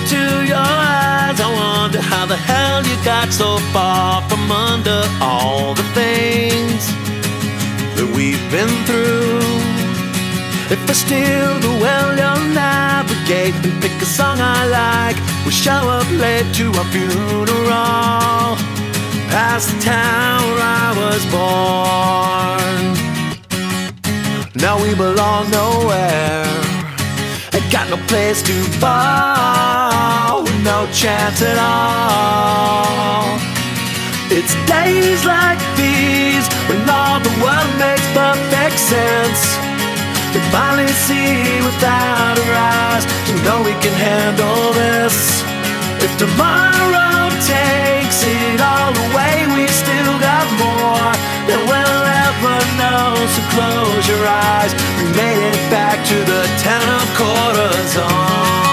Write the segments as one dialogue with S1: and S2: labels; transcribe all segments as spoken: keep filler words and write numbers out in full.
S1: into your eyes, I wonder how the hell you got so far from under all the things that we've been through. If I steal the well you'll navigate and pick a song I like, we'll show up late to our funeral, past the town where I was born. Now we belong nowhere, ain't got no place to fall, with no chance at all. It's days like these when all the world makes perfect sense. We finally see without our eyes, to know we can handle this. If tomorrow takes it all away, we still got more than we'll ever know. So close your eyes, we made it back to the ten of quarter zone.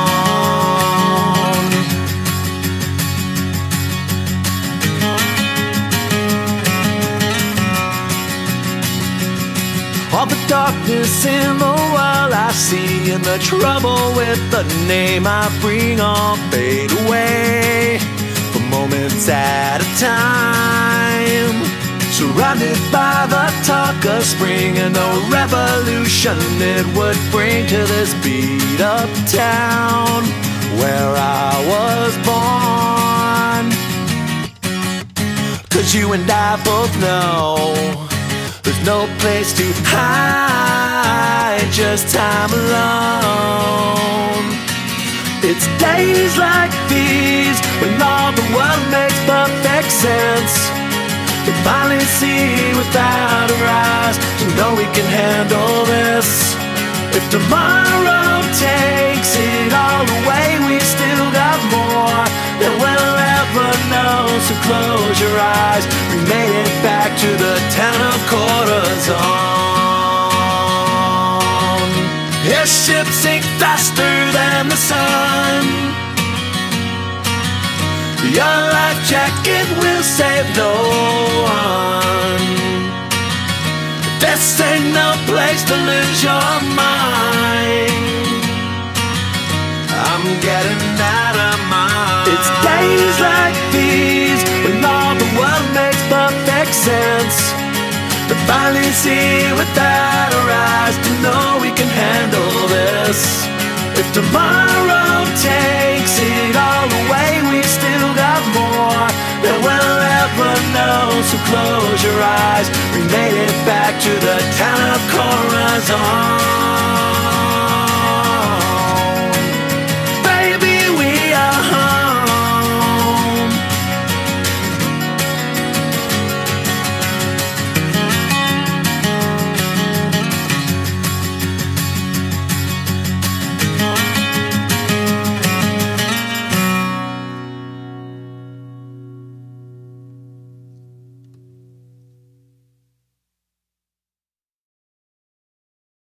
S1: All the darkness in the world I see, and the trouble with the name I bring all fade away for moments at a time. Surrounded by the talk of spring and the revolution it would bring to this beat up town where I was born. Cause you and I both know there's no place to hide, just time alone. It's days like these when all the world makes perfect sense. We finally see without our eyes, to know we can handle this. If tomorrow takes it all away, we still got more than we'll ever know. So close your eyes, we made it back to the ten of quarter zone. Your ship sink faster than the sun, your life jacket will save no one. This ain't no place to lose your mind, I'm getting out of mine. It's days like these when all the world makes perfect sense. To finally see without our eyes, to know we can handle this. If tomorrow takes it all away, we still got more than we'll ever know. So close your eyes, we made it back to the town of Corazon.